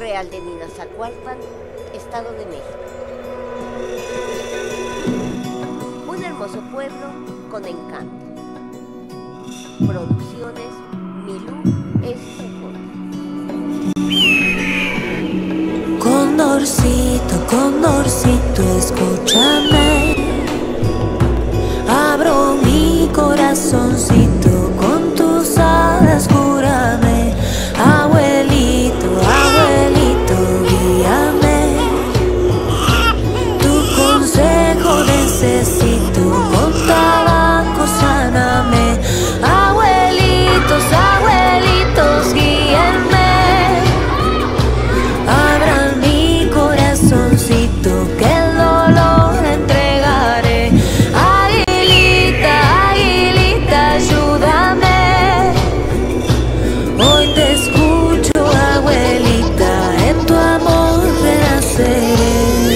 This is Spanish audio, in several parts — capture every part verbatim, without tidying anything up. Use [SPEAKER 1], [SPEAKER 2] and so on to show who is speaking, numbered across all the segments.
[SPEAKER 1] Real de Ninazacualpan, Estado de México. Un hermoso pueblo con encanto. Producciones Milú Estefón.
[SPEAKER 2] Condorcito, condorcito, escúchame. Abro mi corazoncito con tus alas, cúrame. Abuelito, abuelito, guíame. Tu consejo necesito, con tabaco sáname. Abuelitos, abuelitos, guíenme. Abran mi corazoncito, que el dolor entregaré. Aguilita, aguilita, ayúdame. Hoy te escucho, abuelita, en tu amor renaceré.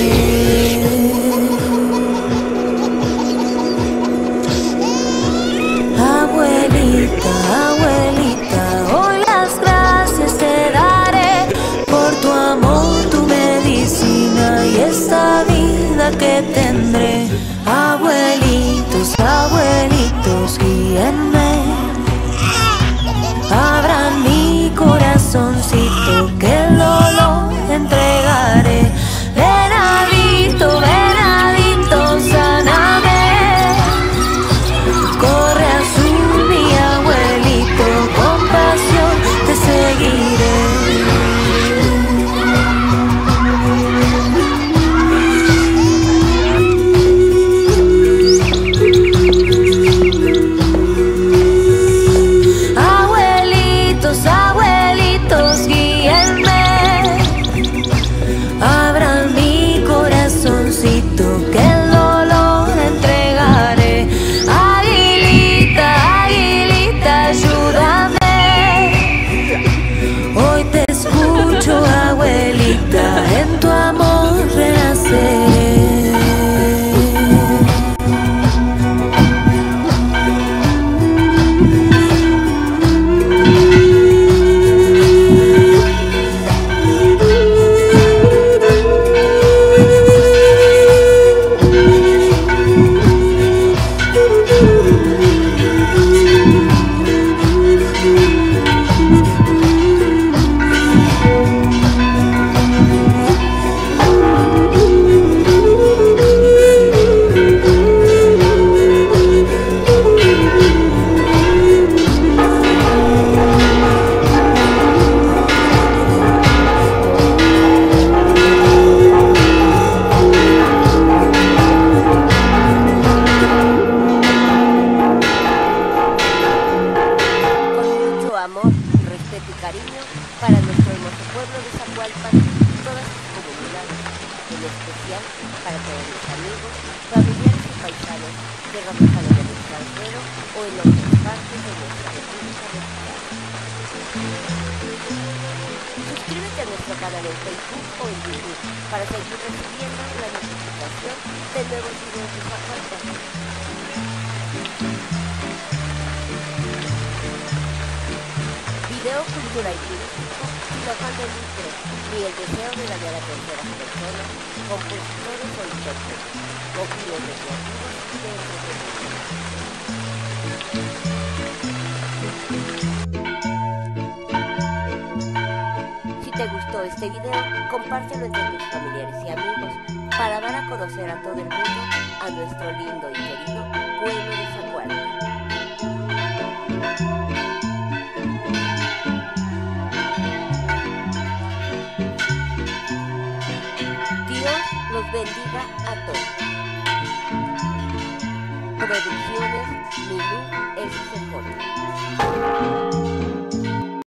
[SPEAKER 2] Abuelita, abuelita, hoy las gracias te daré por tu amor, tu medicina y esta vida que tendré. Abuelitos, abuelitos, guíenme. Abran mi corazoncito, que el dolor entregaré. Venadito, venadito, sáname. Corre azul, mi abuelito, con pasión te seguiré. Abuelitos, abuelitos, guíenme. Abran mi corazoncito, que el dolor entregaré. Aguilita, aguilita, ayúdame. Hoy te escucho, abuelita, en tu amor renaceré.
[SPEAKER 1] Amor, respeto y cariño para nuestro hermoso pueblo de Zacualpan y todas sus comunidades, en especial para todos mis amigos, familiares y paisanos que radican en el extranjero o en otras partes de nuestra República Mexicana. Suscríbete a nuestro canal en Facebook o en YouTube para seguir recibiendo la notificación de nuevos videos de Zacualpan. Video, cultura y turístico, sin afán de lucro, ni el deseo de dañar a terceras personas, compositores o intérpretes, con fines recreativos y de entretenimiento. Si te gustó este video, compártelo entre tus familiares y amigos para dar a conocer a todo el mundo a nuestro lindo y querido pueblo de Zacualpan. Dios los bendiga